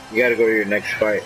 You gotta go to your next fight.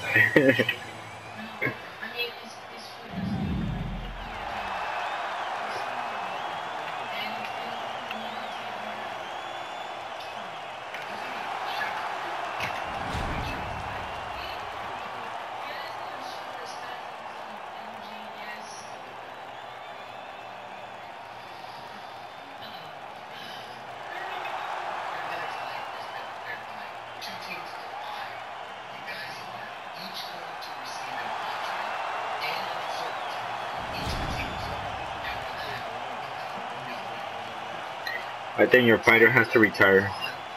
I think your fighter has to retire.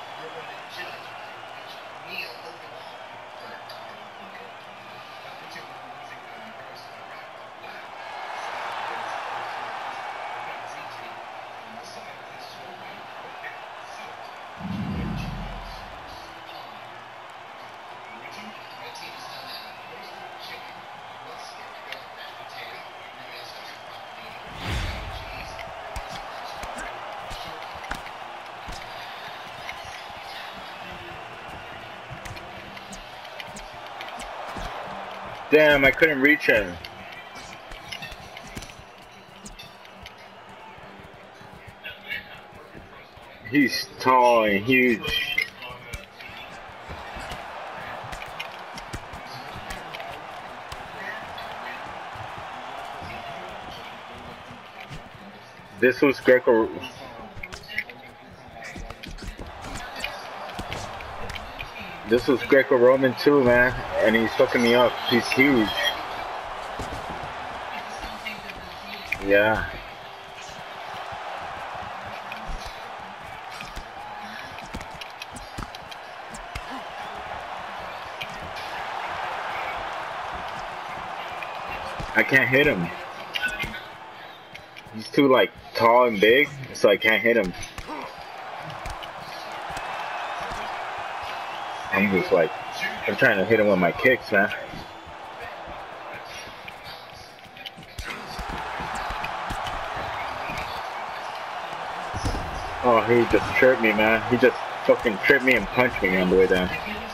Damn, I couldn't reach him. He's tall and huge. This was Greco. This was Greco-Roman too, man, and he's fucking me up. He's huge. Yeah. I can't hit him. He's too like tall and big, so I can't hit him. I'm just like, I'm trying to hit him with my kicks, man. Oh, he just tripped me, man. He just fucking tripped me and punched me on the way down.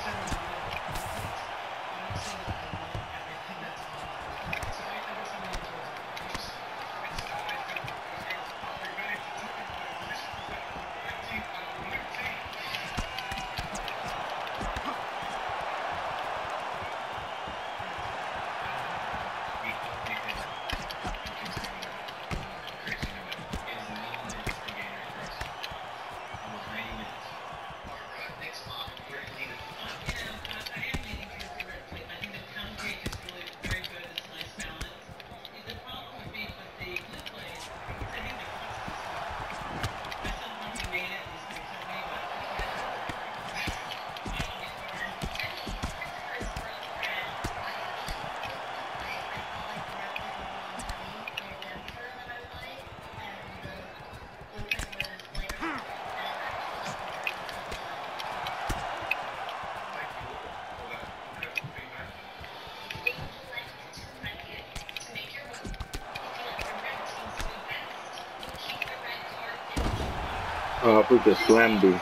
Oh, I put the slam dude.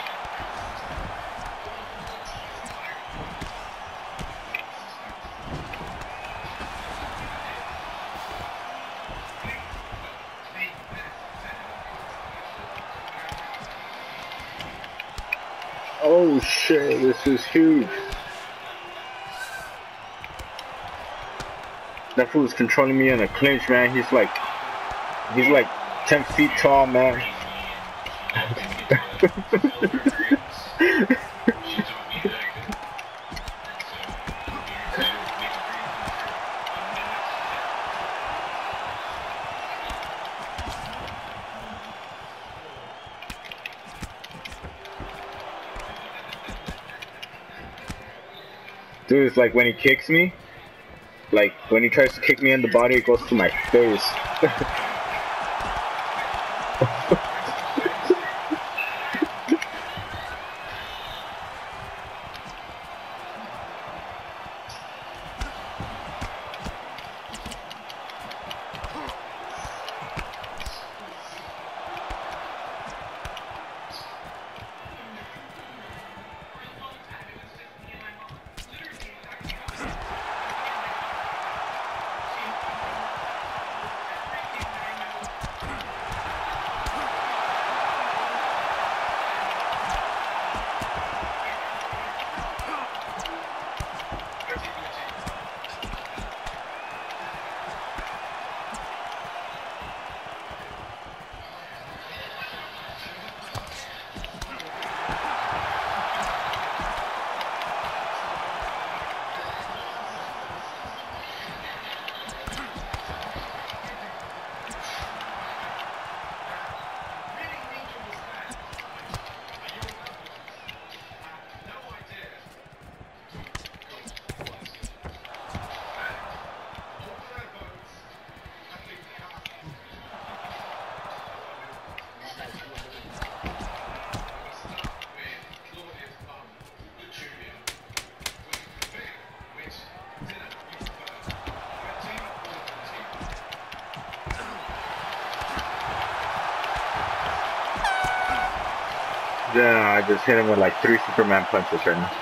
Oh shit, this is huge. That fool's controlling me in a clinch, man. He's like 10 feet tall, man. Dude, it's like when he kicks me, like when he tries to kick me in the body, it goes to my face. I just hit him with like 3 Superman punches right now.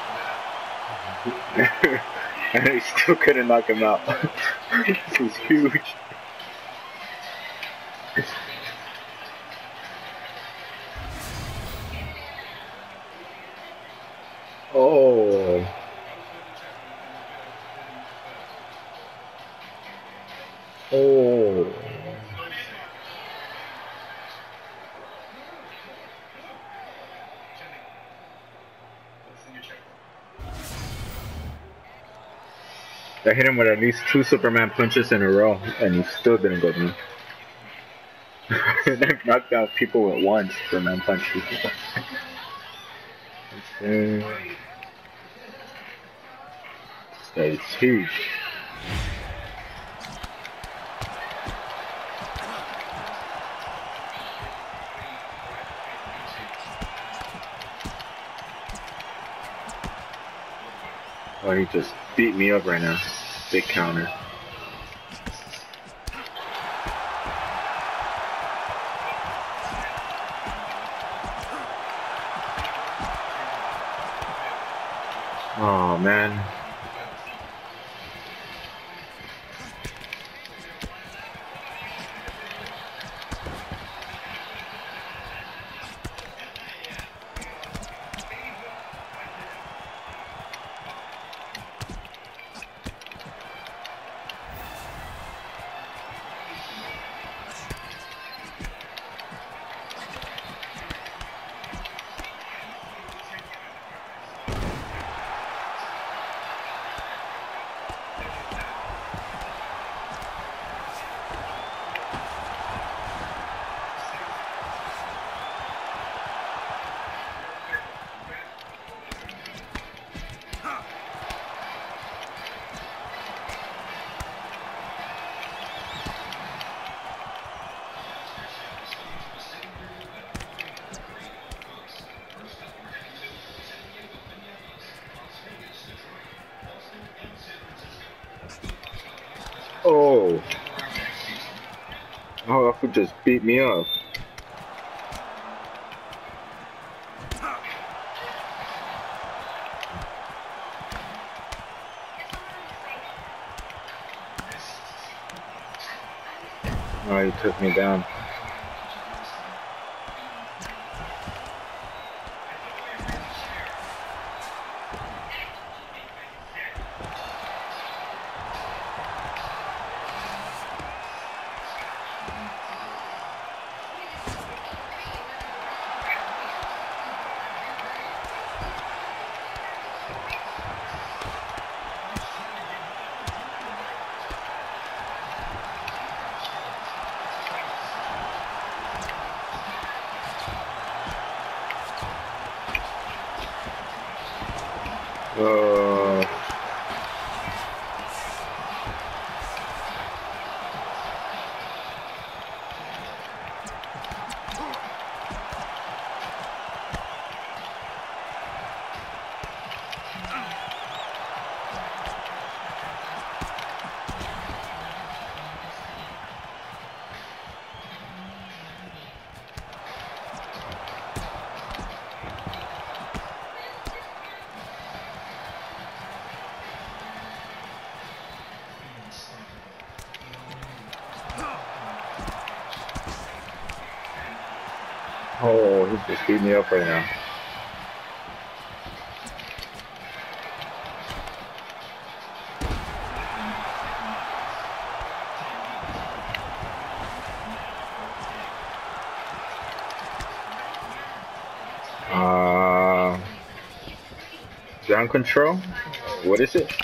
And I still couldn't knock him out. This was huge. Oh. Oh. I hit him with at least 2 Superman punches in a row, and he still didn't go down. I've knocked out people with 1 Superman punch. This guy is huge. Oh, he just beat me up right now. Big counter. Oh, man. Oh. Oh, that fool just beat me up. Oh, he took me down. Uh, oh, he's just beating me up right now. Ground control? What is it?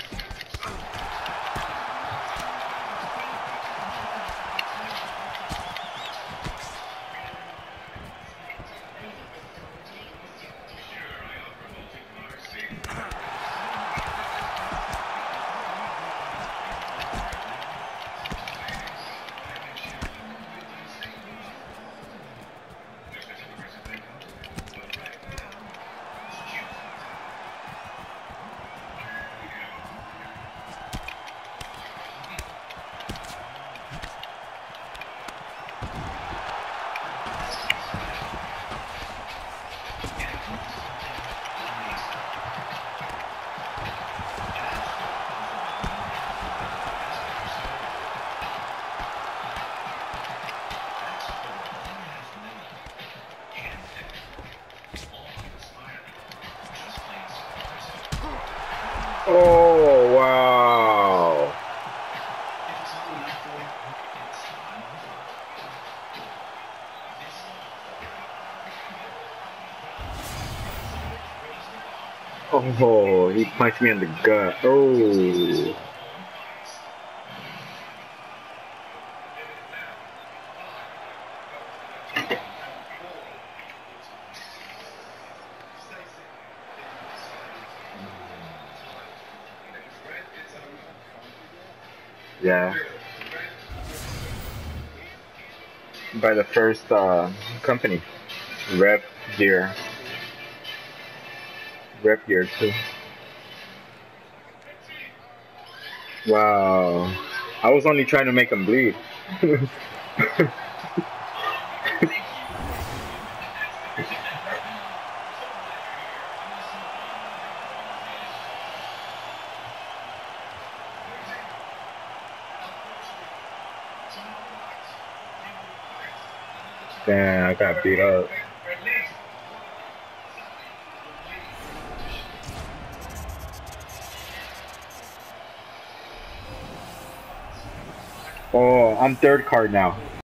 Oh, wow. Oh, he punched me in the gut. Oh. Yeah. By the first company. Rep Gear. Rep Gear too. Wow. I was only trying to make him bleed. Damn, I got beat up. Oh, I'm third card now.